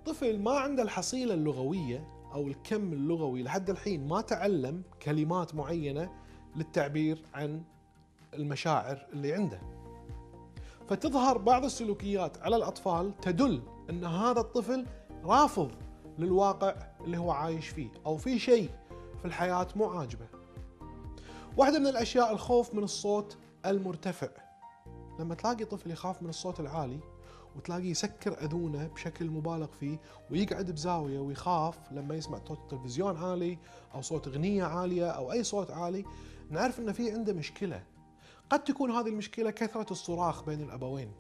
الطفل ما عنده الحصيلة اللغوية أو الكم اللغوي لحد الحين، ما تعلم كلمات معينة للتعبير عن المشاعر اللي عنده. فتظهر بعض السلوكيات على الأطفال تدل أن هذا الطفل رافض للواقع اللي هو عايش فيه، أو في شيء في الحياة مو عاجبه. واحدة من الأشياء الخوف من الصوت المرتفع. لما تلاقي طفل يخاف من الصوت العالي وتلاقيه يسكر أذونه بشكل مبالغ فيه ويقعد بزاوية ويخاف لما يسمع صوت تلفزيون عالي أو صوت أغنية عالية أو أي صوت عالي، نعرف أن في عنده مشكلة. قد تكون هذه المشكلة كثرة الصراخ بين الأبوين،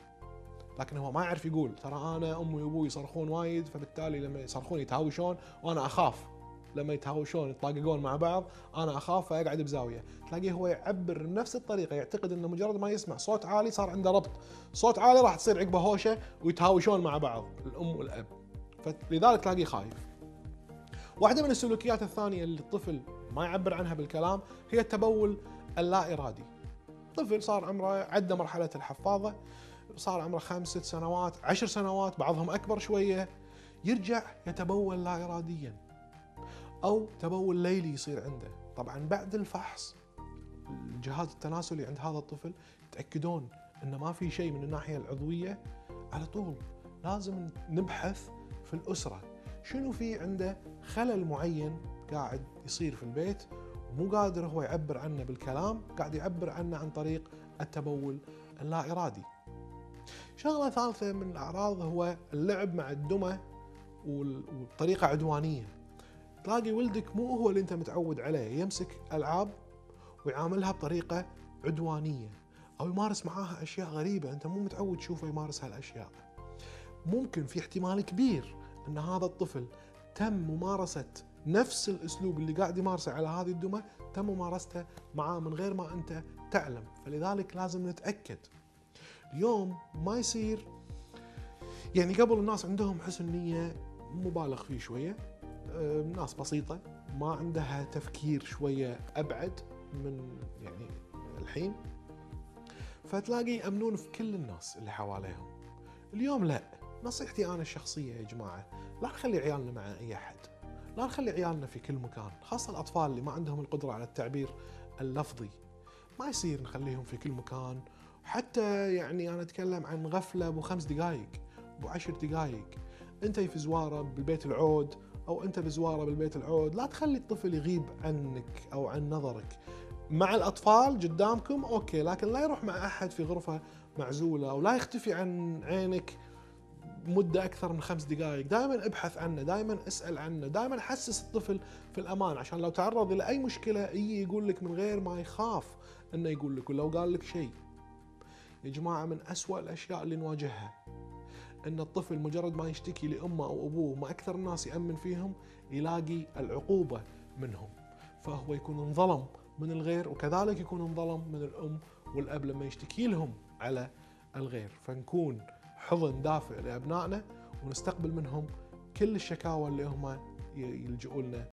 لكن هو ما يعرف يقول ترى أنا أمي وأبوي يصرخون وايد، فبالتالي لما يصرخون يتهاوشون وأنا أخاف لما يتهاوشون يتطاققون مع بعض، أنا أخاف فأقعد بزاوية. تلاقيه هو يعبر بنفس الطريقة، يعتقد أنه مجرد ما يسمع صوت عالي صار عنده ربط، صوت عالي راح تصير عقبه هوشة ويتهاوشون مع بعض الأم والأب، فلذلك تلاقيه خايف. واحدة من السلوكيات الثانية اللي الطفل ما يعبر عنها بالكلام هي التبول اللا إرادي. طفل صار عمره عدى مرحلة الحفاظة، صار عمره 5 6 سنوات 10 سنوات، بعضهم أكبر شوية، يرجع يتبول لا إراديا أو تبول ليلي يصير عنده. طبعا بعد الفحص الجهاز التناسلي عند هذا الطفل يتأكدون أنه ما في شيء من الناحية العضوية. على طول لازم نبحث في الأسرة شنو في عنده خلل معين قاعد يصير في البيت ومو قادر هو يعبر عنه بالكلام، قاعد يعبر عنه عن طريق التبول اللا إرادي. شغلة ثالثة من الأعراض هو اللعب مع الدمى وبطريقة عدوانية. تلاقي ولدك مو هو اللي انت متعود عليه، يمسك ألعاب ويعاملها بطريقة عدوانية أو يمارس معاها أشياء غريبة أنت مو متعود تشوفه يمارس هالأشياء. ممكن في احتمال كبير أن هذا الطفل تم ممارسة نفس الأسلوب اللي قاعد يمارسه على هذه الدمى، تم ممارسته معاه من غير ما أنت تعلم. فلذلك لازم نتأكد. اليوم ما يصير يعني قبل الناس عندهم حسن نية مبالغ فيه شوية، ناس بسيطة ما عندها تفكير شوية أبعد من يعني الحين، فتلاقي يأمنون في كل الناس اللي حواليهم. اليوم لا، نصيحتي أنا الشخصية يا جماعة، لا نخلي عيالنا مع أي أحد، لا نخلي عيالنا في كل مكان، خاصة الأطفال اللي ما عندهم القدرة على التعبير اللفظي. ما يصير نخليهم في كل مكان. حتى يعني أنا أتكلم عن غفلة ب5 دقائق ب10 دقائق، أنت في زوارة بالبيت العود أو أنت بزوارة بالبيت العود، لا تخلي الطفل يغيب عنك أو عن نظرك. مع الأطفال قدامكم أوكي، لكن لا يروح مع أحد في غرفة معزولة أو لا يختفي عن عينك مدة أكثر من 5 دقائق. دائما ابحث عنه، دائما اسأل عنه، دائما حسس الطفل في الأمان، عشان لو تعرض إلى أي مشكلة يقول لك من غير ما يخاف أنه يقول لك. ولو قال لك شيء يا جماعة، من أسوأ الأشياء اللي نواجهها أن الطفل مجرد ما يشتكي لأمه أو أبوه، ما أكثر الناس يأمن فيهم، يلاقي العقوبة منهم، فهو يكون انظلم من الغير، وكذلك يكون انظلم من الأم والأب لما يشتكي لهم على الغير. فنكون حضن دافئ لأبنائنا ونستقبل منهم كل الشكاوى اللي هم يلجؤوا لنا